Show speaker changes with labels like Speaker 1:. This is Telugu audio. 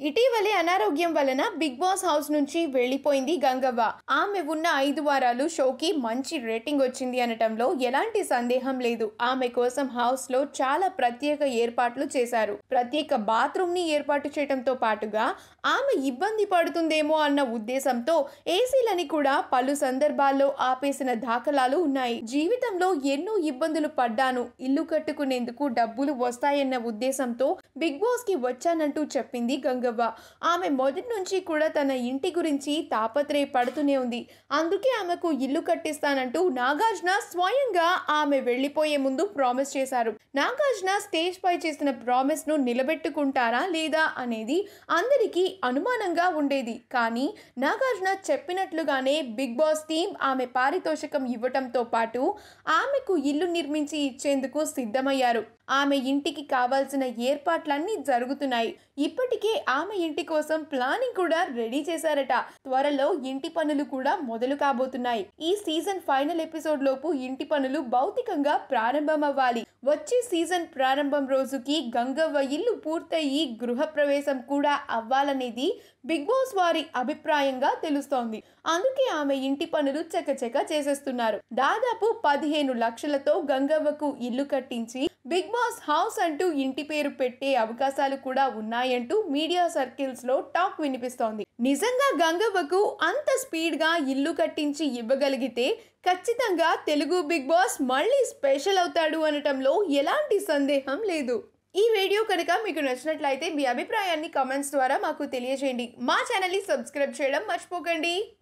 Speaker 1: ఇటీవలే అనారోగ్యం వలన బిగ్ బాస్ హౌస్ నుంచి వెళ్లిపోయింది గంగవ్వ. ఆమె ఉన్న 5 వారాలు షోకి మంచి రేటింగ్ వచ్చింది అనటంలో ఎలాంటి సందేహం లేదు. ఆమె కోసం హౌస్ లో చాలా ప్రత్యేక ఏర్పాట్లు చేశారు. ప్రత్యేక బాత్రూమ్ ని ఏర్పాటు చేయడంతో పాటుగా ఆమె ఇబ్బంది పడుతుందేమో అన్న ఉద్దేశంతో ఏసీలని కూడా పలు సందర్భాల్లో ఆపేసిన దాఖలాలు ఉన్నాయి. జీవితంలో ఎన్నో ఇబ్బందులు పడ్డాను, ఇల్లు కట్టుకునేందుకు డబ్బులు వస్తాయన్న ఉద్దేశంతో బిగ్ బాస్ కి వచ్చానంటూ చెప్పింది గంగవ్వ. ఆమె మొదటి నుంచి కూడా తన ఇంటి గురించి తాపత్రయపడుతూనే ఉంది. అందుకే ఆమెకు ఇల్లు కట్టిస్తానంటూ నాగార్జున స్వయంగా ఆమె వెళ్లిపోయే ముందు ప్రామిస్ చేశారు. నాగార్జున స్టేజ్ పై చేసిన ప్రామిస్ ను నిలబెట్టుకుంటారా లేదా అనేది అందరికీ అనుమానంగా ఉండేది. కానీ నాగార్జున చెప్పినట్లుగానే బిగ్ బాస్ టీం ఆమె పారితోషికం ఇవ్వటంతో పాటు ఆమెకు ఇల్లు నిర్మించి ఇచ్చేందుకు సిద్ధమయ్యారు. ఆమె ఇంటికి కావాల్సిన ఏర్పాట్లన్నీ జరుగుతున్నాయి. ఇప్పటికే ఆమె ఇంటి కోసం ప్లానింగ్ కూడా రెడీ చేశారట. త్వరలో ఇంటి పనులు కూడా మొదలు కాబోతున్నాయి. ఈ సీజన్ ఫైనల్ ఎపిసోడ్ లోపు ఇంటి పనులు భౌతికంగా ప్రారంభమవ్వాలి. వచ్చే సీజన్ ప్రారంభం రోజుకి గంగవ్వ ఇల్లు పూర్తయి గృహ ప్రవేశం కూడా అవ్వాలనేది బిగ్ బాస్ వారి అభిప్రాయంగా తెలుస్తోంది. అందుకే ఆమె ఇంటి పనులు చకచక చేసేస్తున్నారు. దాదాపు 15 లక్షలతో గంగవ్వకు ఇల్లు కట్టించి బిగ్ బాస్ హౌస్ అంటూ ఇంటి పేరు పెట్టే అవకాశాలు కూడా ఉన్నాయంటూ మీడియా సర్కిల్స్ లో టాక్ వినిపిస్తోంది. నిజంగా గంగవ్వకు అంత స్పీడ్ గా ఇల్లు కట్టించి ఇవ్వగలిగితే ఖచ్చితంగా తెలుగు బిగ్ బాస్ మళ్ళీ స్పెషల్ అవుతాడు అనటంలో ఎలాంటి సందేహం లేదు. ఈ వీడియో కనుక మీకు నచ్చినట్లయితే మీ అభిప్రాయాన్ని కామెంట్స్ ద్వారా మాకు తెలియజేయండి. మా ఛానల్ ని సబ్స్క్రైబ్ చేయడం మర్చిపోకండి.